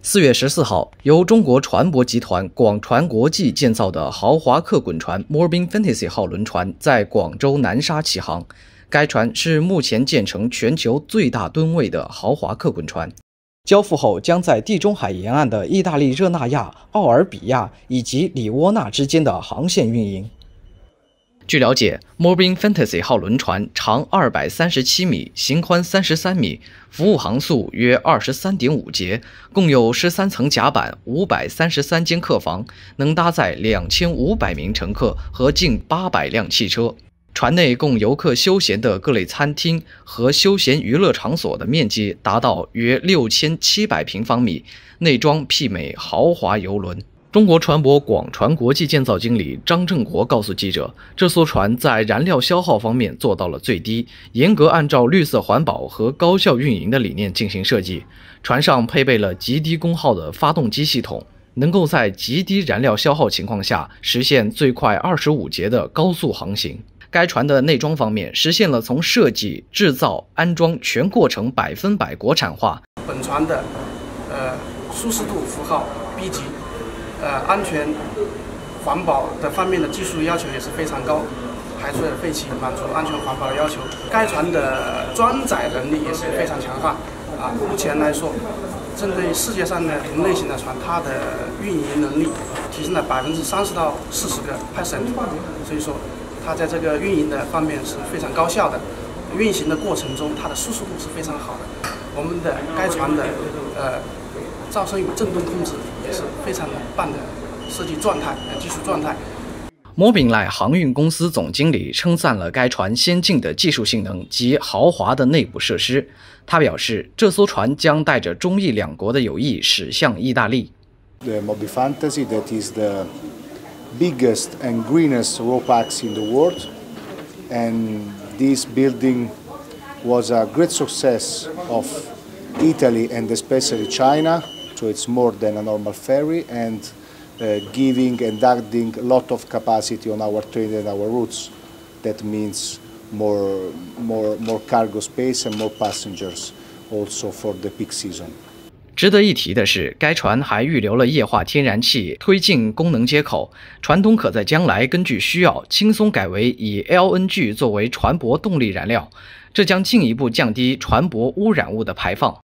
4月14号，由中国船舶集团广船国际建造的豪华客滚船 Morbin Fantasy 号轮船在广州南沙起航。该船是目前建成全球最大吨位的豪华客滚船。交付后将在地中海沿岸的意大利热那亚、奥尔比亚以及里沃纳之间的航线运营。据了解 ，Morbin Fantasy 号轮船长237米，型宽33米，服务航速约23.5节，共有13层甲板、533间客房，能搭载2500名乘客和近800辆汽车。船内供游客休闲的各类餐厅和休闲娱乐场所的面积达到约6700平方米，内装媲美豪华游轮。中国船舶广船国际建造经理张正国告诉记者，这艘船在燃料消耗方面做到了最低，严格按照绿色环保和高效运营的理念进行设计。船上配备了极低功耗的发动机系统，能够在极低燃料消耗情况下实现最快25节的高速航行。该船的内装方面实现了从设计、制造、安装全过程100%国产化。 本船的舒适度符号 B 级。安全、环保的方面的技术要求也是非常高，排出的废气满足安全环保的要求。该船的装载能力也是非常强悍目前来说，针对世界上的同类型的船，它的运营能力提升了30%到40%，所以说它在这个运营的方面是非常高效的。运行的过程中，它的舒适度是非常好的。我们的该船的噪声与振动控制也是非常棒的设计状态、技术状态。 Morbin 航运公司总经理称赞了该船先进的技术性能及豪华的内部设施。他表示，这艘船将带着中意两国的友谊驶向意大利。 The Morbin Fantasy, that is the biggest and greenest RoPax in the world, and this building was a great success of Italy and especially China. So it's more than a normal ferry, and giving and adding a lot of capacity on our train and our routes. That means more cargo space and more passengers also for the peak season. 值得一提的是，该船还预留了液化天然气推进功能接口，船东可在将来根据需要轻松改为以 LNG 作为船舶动力燃料，这将进一步降低船舶污染物的排放。